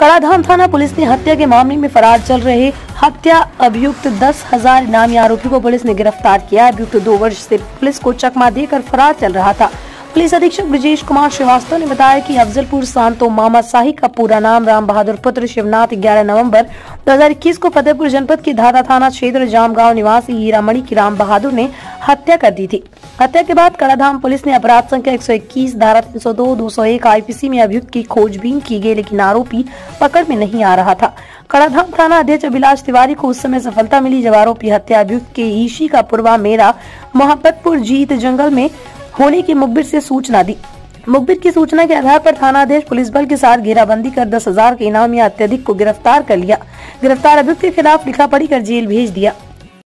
कड़ाधाम थाना पुलिस ने हत्या के मामले में फरार चल रहे हत्या अभियुक्त 10,000 इनामी आरोपी को पुलिस ने गिरफ्तार किया। अभियुक्त 2 वर्ष से पुलिस को चकमा देकर फरार चल रहा था। पुलिस अधीक्षक ब्रजेश कुमार श्रीवास्तव ने बताया कि अफजलपुर सांतो मामा शाही का पूरा नाम राम बहादुर पुत्र शिवनाथ 11 नवंबर 2021 को फतेहपुर जनपद के धादा थाना क्षेत्र जामगांव निवासी हीरामणि की राम बहादुर ने हत्या कर दी थी। हत्या के बाद कड़ाधाम पुलिस ने अपराध संख्या 121 धारा 302 201 आईपीसी में अभियुक्त की खोजबीन की गई, लेकिन आरोपी पकड़ में नहीं आ रहा था। कड़ाधाम थाना अध्यक्ष अभिलाष तिवारी को उस समय सफलता मिली जब आरोपी हत्या अभियुक्त के ईशी का पूर्वा मेरा मोहब्बतपुर जीत जंगल में होने की मुखबिर से सूचना दी। मुखबिर की सूचना के आधार पर थानाध्यक्ष पुलिस बल के साथ घेराबंदी कर 10,000 के इनामी अत्यधिक को गिरफ्तार कर लिया। गिरफ्तार अभियुक्त के खिलाफ लिखा पढ़ी कर जेल भेज दिया।